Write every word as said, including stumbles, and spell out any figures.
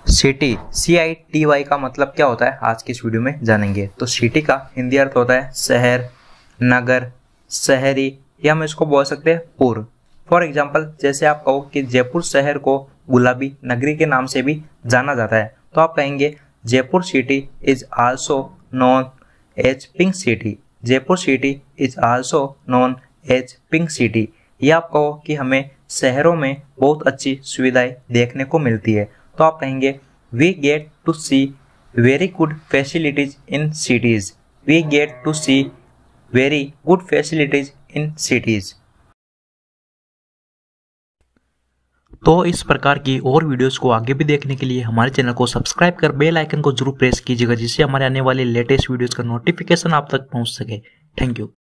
City, C I T Y का मतलब क्या होता है आज की इस वीडियो में जानेंगे। तो सिटी का हिंदी अर्थ होता है शहर, नगर, शहरी, या हम इसको बोल सकते हैं पुर। फॉर एग्जाम्पल, जैसे आप कहो कि जयपुर शहर को गुलाबी नगरी के नाम से भी जाना जाता है, तो आप कहेंगे Jaipur city is also known as pink city. Jaipur city is also known as pink city. या आप कहो कि हमें शहरों में बहुत अच्छी सुविधाएं देखने को मिलती है, तो आप कहेंगे we get to see very good facilities in cities. We get to see very good facilities in cities. तो इस प्रकार की और वीडियोस को आगे भी देखने के लिए हमारे चैनल को सब्सक्राइब कर बेल आइकन को जरूर प्रेस कीजिएगा, जिससे हमारे आने वाले लेटेस्ट वीडियोस का नोटिफिकेशन आप तक पहुंच सके। Thank you.